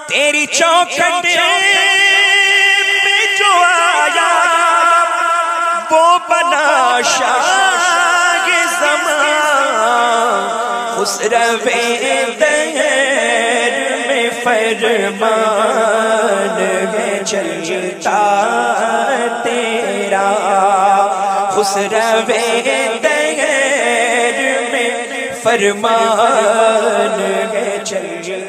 तेरी चौखट पे जो आया वो बना शाह ज़मान। खुसरवे दहर में फरमान है चलता तेरा। खुसरवे दहर में फरमान है चलता